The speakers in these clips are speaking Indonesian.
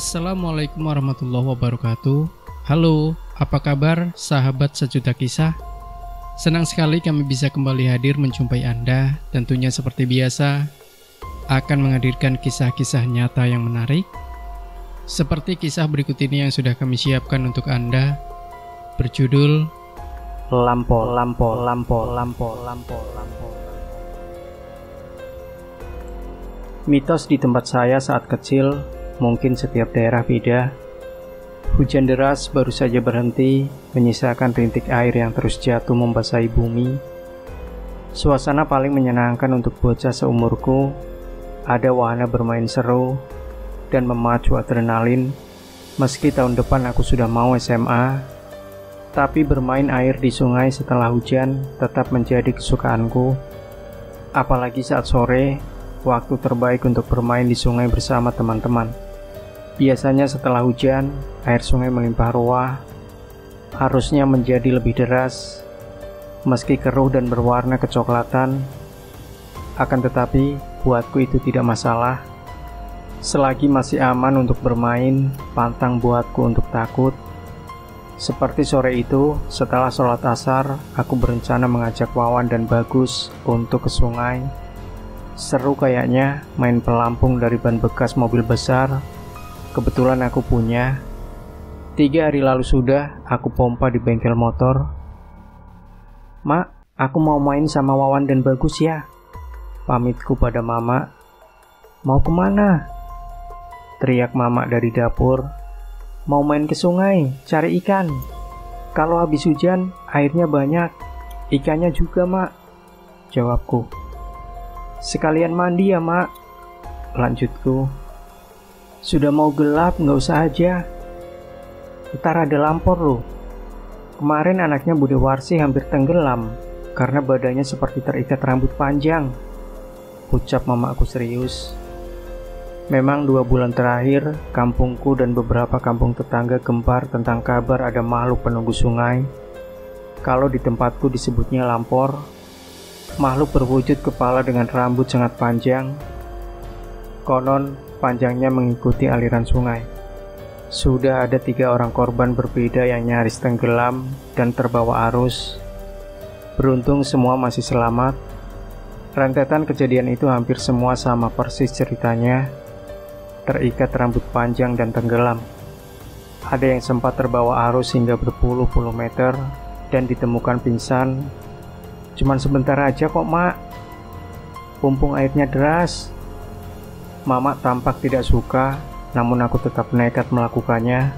Assalamualaikum warahmatullahi wabarakatuh. Halo, apa kabar sahabat sejuta kisah? Senang sekali kami bisa kembali hadir menjumpai Anda. Tentunya seperti biasa akan menghadirkan kisah-kisah nyata yang menarik, seperti kisah berikut ini yang sudah kami siapkan untuk Anda, berjudul Lampor. Mitos di tempat saya saat kecil, mungkin setiap daerah beda. Hujan deras baru saja berhenti, menyisakan rintik air yang terus jatuh membasahi bumi. Suasana paling menyenangkan untuk bocah seumurku. Ada wahana bermain seru dan memacu adrenalin. Meski tahun depan aku sudah mau SMA, tapi bermain air di sungai setelah hujan tetap menjadi kesukaanku. Apalagi saat sore, waktu terbaik untuk bermain di sungai bersama teman-teman. Biasanya setelah hujan, air sungai melimpah ruah, arusnya menjadi lebih deras, meski keruh dan berwarna kecoklatan. Akan tetapi, buatku itu tidak masalah. Selagi masih aman untuk bermain, pantang buatku untuk takut. Seperti sore itu, setelah sholat asar, aku berencana mengajak Wawan dan Bagus untuk ke sungai. Seru kayaknya main pelampung dari ban bekas mobil besar. Kebetulan aku punya. 3 hari lalu sudah aku pompa di bengkel motor. "Mak, aku mau main sama Wawan dan Bagus ya," pamitku pada Mama. "Mau kemana?" teriak Mama dari dapur. "Mau main ke sungai, cari ikan. Kalau habis hujan, airnya banyak. Ikannya juga, Mak," jawabku. "Sekalian mandi ya, Mak," lanjutku. "Sudah mau gelap, nggak usah aja. Ntar ada lampor loh. Kemarin anaknya Bude Warsi hampir tenggelam karena badannya seperti terikat rambut panjang," ucap mamaku serius. Memang 2 bulan terakhir, kampungku dan beberapa kampung tetangga gempar tentang kabar ada makhluk penunggu sungai. Kalau di tempatku disebutnya lampor. Makhluk berwujud kepala dengan rambut sangat panjang. Konon, panjangnya mengikuti aliran sungai. Sudah ada 3 orang korban berbeda yang nyaris tenggelam dan terbawa arus. Beruntung semua masih selamat. Rentetan kejadian itu hampir semua sama persis ceritanya. Terikat rambut panjang dan tenggelam. Ada yang sempat terbawa arus hingga berpuluh-puluh meter dan ditemukan pingsan. "Cuman sebentar aja kok, Mak. Pumpung airnya deras." Mama tampak tidak suka, namun aku tetap nekat melakukannya.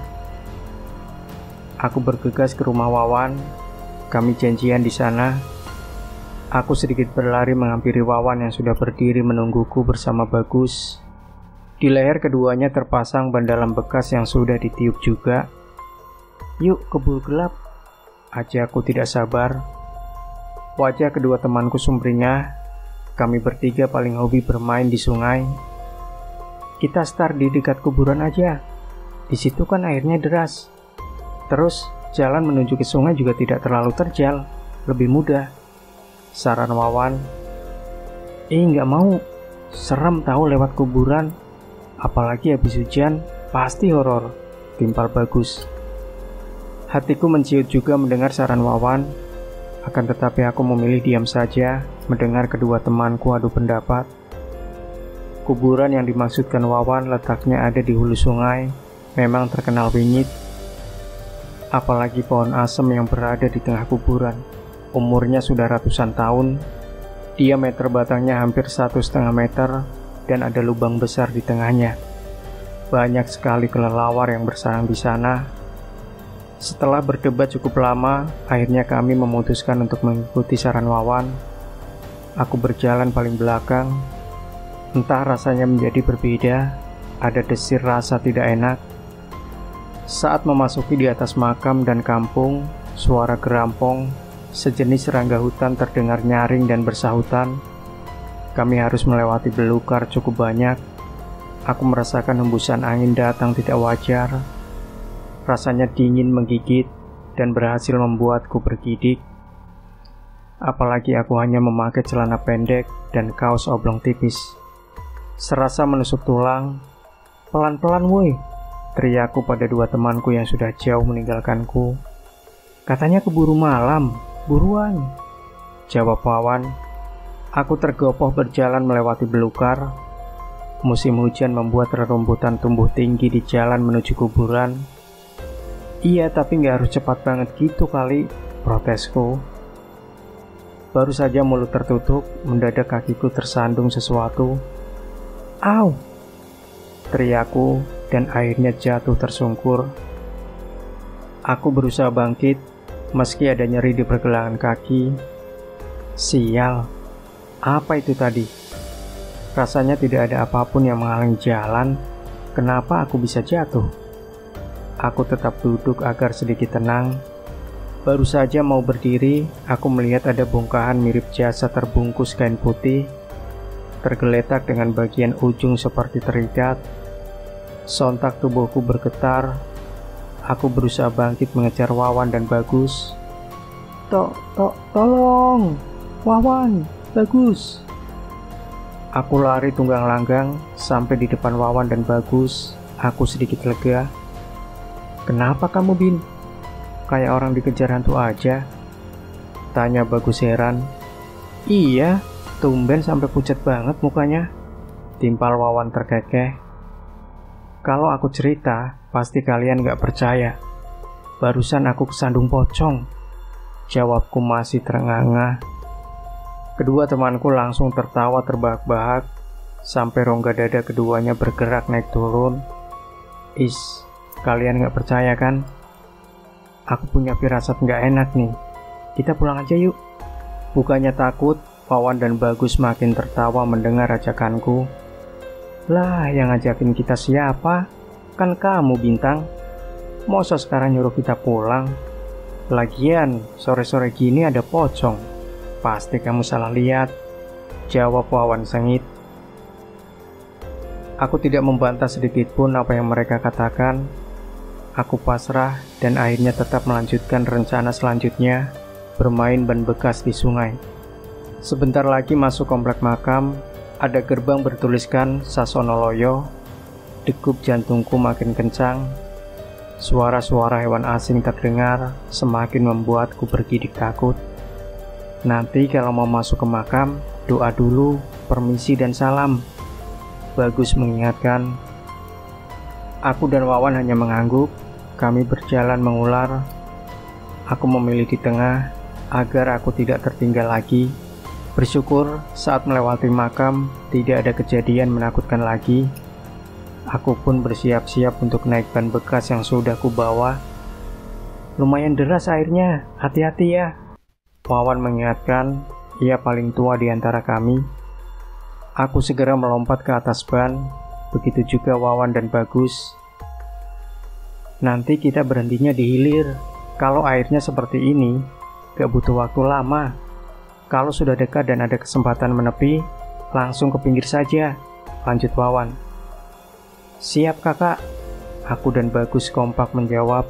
Aku bergegas ke rumah Wawan. Kami janjian di sana. Aku sedikit berlari menghampiri Wawan yang sudah berdiri menungguku bersama Bagus. Di leher keduanya terpasang ban dalam bekas yang sudah ditiup juga. "Yuk, keburu gelap," ajakku tidak sabar. Wajah kedua temanku sumringah. Kami bertiga paling hobi bermain di sungai. "Kita start di dekat kuburan aja. Di situ kan airnya deras. Terus jalan menuju ke sungai juga tidak terlalu terjal, lebih mudah," saran Wawan. Nggak mau. Serem tahu lewat kuburan. Apalagi habis hujan, pasti horor," timpal Bagus. Hatiku menciut juga mendengar saran Wawan. Akan tetapi aku memilih diam saja mendengar kedua temanku adu pendapat. Kuburan yang dimaksudkan Wawan letaknya ada di hulu sungai, memang terkenal wingit. Apalagi pohon asem yang berada di tengah kuburan. Umurnya sudah ratusan tahun. Diameter batangnya hampir 1,5 meter dan ada lubang besar di tengahnya. Banyak sekali kelelawar yang bersarang di sana. Setelah berdebat cukup lama, akhirnya kami memutuskan untuk mengikuti saran Wawan. Aku berjalan paling belakang. Entah rasanya menjadi berbeda, ada desir rasa tidak enak. Saat memasuki di atas makam dan kampung, suara gerampong, sejenis serangga hutan terdengar nyaring dan bersahutan. Kami harus melewati belukar cukup banyak. Aku merasakan hembusan angin datang tidak wajar. Rasanya dingin menggigit dan berhasil membuatku bergidik. Apalagi aku hanya memakai celana pendek dan kaos oblong tipis. Serasa menusuk tulang. "Pelan-pelan woi," Teriakku pada dua temanku yang sudah jauh meninggalkanku. Katanya keburu malam, buruan. Jawab Wawan. Aku tergopoh berjalan melewati belukar. Musim hujan membuat rerumputan tumbuh tinggi di jalan menuju kuburan. Iya, tapi nggak harus cepat banget gitu kali, protesku. Baru saja mulut tertutup, mendadak kakiku tersandung sesuatu. Au! Teriakku dan akhirnya jatuh tersungkur. Aku berusaha bangkit, meski ada nyeri di pergelangan kaki. Sial, apa itu tadi? Rasanya tidak ada apapun yang menghalangi jalan. Kenapa aku bisa jatuh? Aku tetap duduk agar sedikit tenang. Baru saja mau berdiri, aku melihat ada bongkahan mirip jasad terbungkus kain putih, tergeletak dengan bagian ujung seperti terikat. Sontak tubuhku bergetar. Aku berusaha bangkit mengejar Wawan dan Bagus. Tolong! Wawan, Bagus! Aku lari tunggang langgang sampai di depan Wawan dan Bagus. Aku sedikit lega. Kenapa kamu, Bin? Kayak orang dikejar hantu aja. Tanya Bagus heran. Iya, tumben sampai pucat banget mukanya. Timpal Wawan terkekeh. Kalau aku cerita, pasti kalian gak percaya. Barusan aku kesandung pocong. Jawabku masih terengah-engah. Kedua temanku langsung tertawa terbahak-bahak, sampai rongga dada keduanya bergerak naik turun. Is, kalian gak percaya kan? Aku punya firasat gak enak nih. Kita pulang aja yuk. Bukannya takut, Wawan dan Bagus makin tertawa mendengar ajakanku. Lah, yang ngajakin kita siapa? Kan kamu, Bintang. Masa sekarang nyuruh kita pulang? Lagian, sore-sore gini ada pocong. Pasti kamu salah lihat, jawab Wawan sengit. Aku tidak membantah sedikit pun apa yang mereka katakan. Aku pasrah dan akhirnya tetap melanjutkan rencana selanjutnya, bermain ban bekas di sungai. Sebentar lagi masuk komplek makam, ada gerbang bertuliskan Sasonoloyo. Degup jantungku makin kencang. Suara-suara hewan asing terdengar, semakin membuatku bergidik takut. Nanti kalau mau masuk ke makam, doa dulu, permisi dan salam. Bagus mengingatkan. Aku dan Wawan hanya mengangguk. Kami berjalan mengular. Aku memilih di tengah agar aku tidak tertinggal lagi. Bersyukur saat melewati makam tidak ada kejadian menakutkan lagi. Aku pun bersiap-siap untuk naik ban bekas yang sudah kubawa. Lumayan deras airnya, hati-hati ya. Wawan mengingatkan, ia paling tua di antara kami. Aku segera melompat ke atas ban, begitu juga Wawan dan Bagus. Nanti kita berhentinya di hilir. Kalau airnya seperti ini, gak butuh waktu lama. Kalau sudah dekat dan ada kesempatan menepi, langsung ke pinggir saja, lanjut Wawan. Siap kakak, aku dan Bagus kompak menjawab.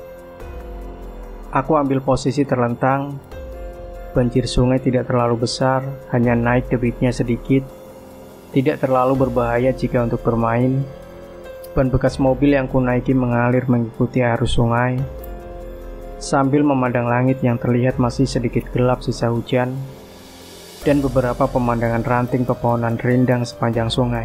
Aku ambil posisi terlentang. Banjir sungai tidak terlalu besar, hanya naik debitnya sedikit. Tidak terlalu berbahaya jika untuk bermain. Ban bekas mobil yang kunaiki mengalir mengikuti arus sungai. Sambil memandang langit yang terlihat masih sedikit gelap sisa hujan, dan beberapa pemandangan ranting pepohonan rindang sepanjang sungai.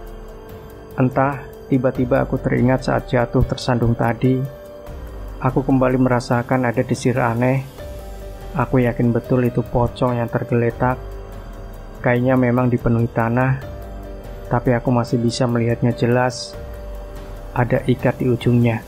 Entah, tiba-tiba aku teringat saat jatuh tersandung tadi. Aku kembali merasakan ada desir aneh. Aku yakin betul itu pocong yang tergeletak. Kayaknya memang dipenuhi tanah, tapi aku masih bisa melihatnya jelas. Ada ikat di ujungnya.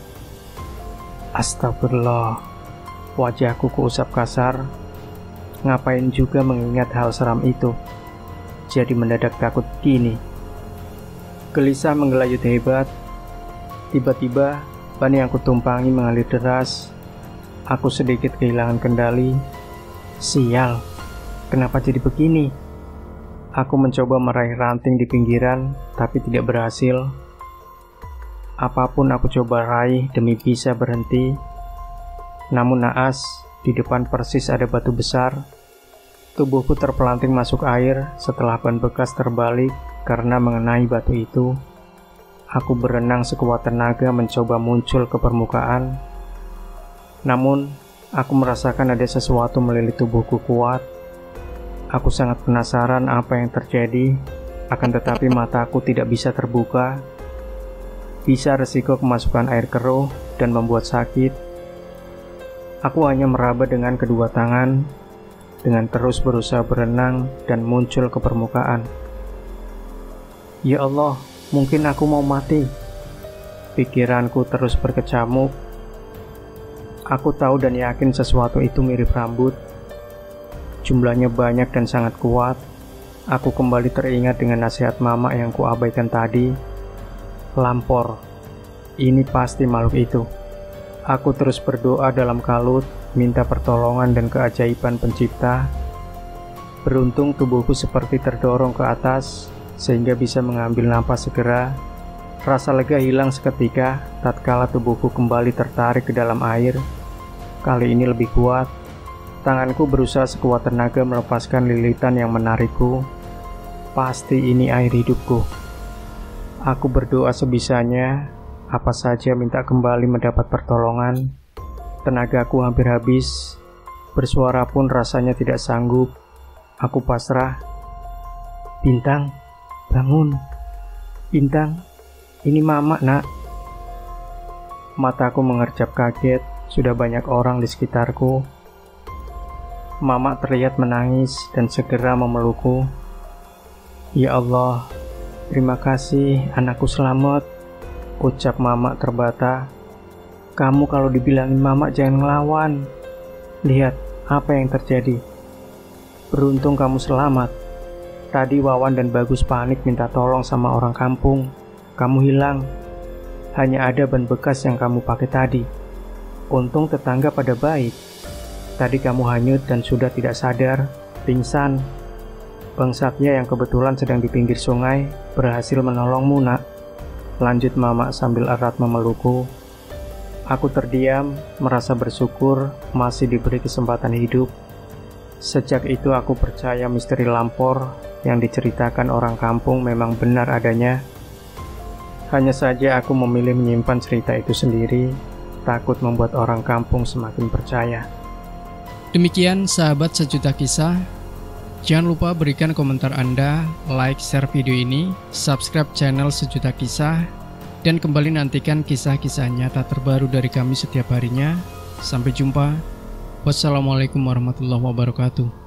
Astagfirullah. Wajahku keusap kasar. Ngapain juga mengingat hal seram itu? Jadi mendadak takut gini. Gelisah menggelayut hebat. Tiba-tiba ban yang kutumpangi mengalir deras. Aku sedikit kehilangan kendali. Sial, kenapa jadi begini? Aku mencoba meraih ranting di pinggiran, tapi tidak berhasil. Apapun aku coba raih demi bisa berhenti. Namun naas, di depan persis ada batu besar. Tubuhku terpelanting masuk air setelah ban bekas terbalik karena mengenai batu itu. Aku berenang sekuat tenaga mencoba muncul ke permukaan. Namun, aku merasakan ada sesuatu melilit tubuhku kuat. Aku sangat penasaran apa yang terjadi, akan tetapi mataku tidak bisa terbuka. Bisa resiko kemasukan air keruh dan membuat sakit. Aku hanya meraba dengan kedua tangan, dengan terus berusaha berenang dan muncul ke permukaan. Ya Allah, mungkin aku mau mati. Pikiranku terus berkecamuk. Aku tahu dan yakin sesuatu itu mirip rambut. Jumlahnya banyak dan sangat kuat. Aku kembali teringat dengan nasihat mama yang kuabaikan tadi. Lampor. Ini pasti makhluk itu. Aku terus berdoa dalam kalut, minta pertolongan dan keajaiban pencipta. Beruntung tubuhku seperti terdorong ke atas, sehingga bisa mengambil napas segera. Rasa lega hilang seketika tatkala tubuhku kembali tertarik ke dalam air. Kali ini lebih kuat. Tanganku berusaha sekuat tenaga melepaskan lilitan yang menarikku. Pasti ini air hidupku. Aku berdoa sebisanya, apa saja minta kembali mendapat pertolongan. Tenagaku hampir habis. Bersuara pun rasanya tidak sanggup. Aku pasrah. Bintang, bangun. Bintang, ini mama, nak. Mataku mengerjap kaget. Sudah banyak orang di sekitarku. Mama terlihat menangis dan segera memelukku. Ya Allah, terima kasih anakku selamat, ucap mama terbata. Kamu kalau dibilangin mama jangan ngelawan. Lihat apa yang terjadi. Beruntung kamu selamat. Tadi Wawan dan Bagus panik minta tolong sama orang kampung. Kamu hilang. Hanya ada ban bekas yang kamu pakai tadi. Untung tetangga pada baik. Tadi kamu hanyut dan sudah tidak sadar, pingsan. Bangsatnya yang kebetulan sedang di pinggir sungai berhasil menolongmu, nak. Lanjut mama sambil erat memelukku. Aku terdiam, merasa bersyukur masih diberi kesempatan hidup. Sejak itu aku percaya misteri lampor yang diceritakan orang kampung memang benar adanya. Hanya saja aku memilih menyimpan cerita itu sendiri, takut membuat orang kampung semakin percaya. Demikian sahabat Sejuta Kisah. Jangan lupa berikan komentar Anda, like, share video ini, subscribe channel Sejuta Kisah, dan kembali nantikan kisah-kisah nyata terbaru dari kami setiap harinya. Sampai jumpa. Wassalamualaikum warahmatullahi wabarakatuh.